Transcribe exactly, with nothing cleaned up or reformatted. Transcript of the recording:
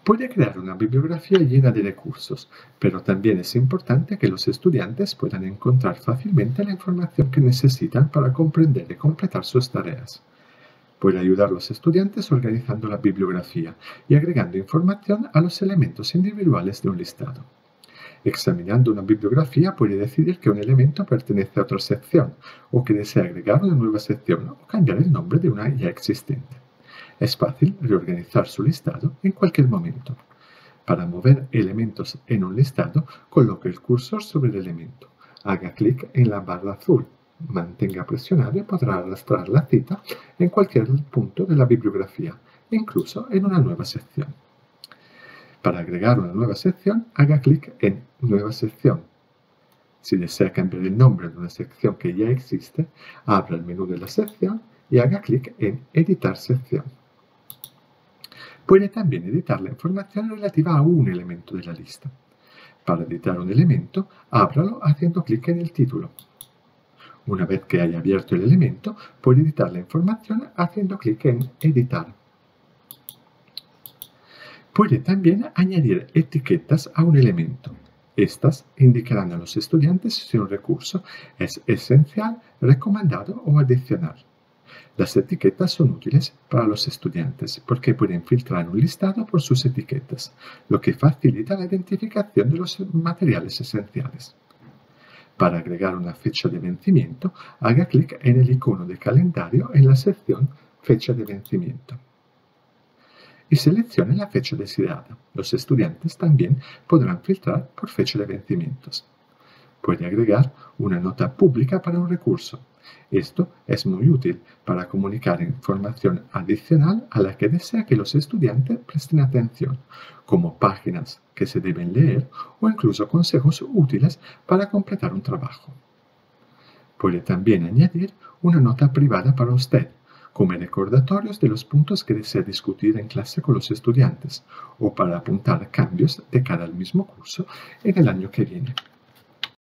Puede crear una bibliografía llena de recursos, pero también es importante que los estudiantes puedan encontrar fácilmente la información que necesitan para comprender y completar sus tareas. Puede ayudar a los estudiantes organizando la bibliografía y agregando información a los elementos individuales de un listado. Examinando una bibliografía puede decidir que un elemento pertenece a otra sección o que desea agregar una nueva sección o cambiar el nombre de una ya existente. Es fácil reorganizar su listado en cualquier momento. Para mover elementos en un listado, coloque el cursor sobre el elemento. Haga clic en la barra azul. Mantenga presionado y podrá arrastrar la cita en cualquier punto de la bibliografía, incluso en una nueva sección. Para agregar una nueva sección, haga clic en Nueva sección. Si desea cambiar el nombre de una sección que ya existe, abra el menú de la sección y haga clic en Editar sección. Puede también editar la información relativa a un elemento de la lista. Para editar un elemento, ábralo haciendo clic en el título. Una vez que haya abierto el elemento, puede editar la información haciendo clic en Editar. Puede también añadir etiquetas a un elemento. Estas indicarán a los estudiantes si un recurso es esencial, recomendado o adicional. Las etiquetas son útiles para los estudiantes porque pueden filtrar un listado por sus etiquetas, lo que facilita la identificación de los materiales esenciales. Para agregar una fecha de vencimiento, haga clic en el icono de calendario en la sección Fecha de vencimiento y seleccione la fecha deseada. Los estudiantes también podrán filtrar por fecha de vencimientos. Puede agregar una nota pública para un recurso. Esto es muy útil para comunicar información adicional a la que desea que los estudiantes presten atención, como páginas que se deben leer o incluso consejos útiles para completar un trabajo. Puede también añadir una nota privada para usted, como recordatorios de los puntos que desea discutir en clase con los estudiantes o para apuntar cambios de cara al mismo curso en el año que viene.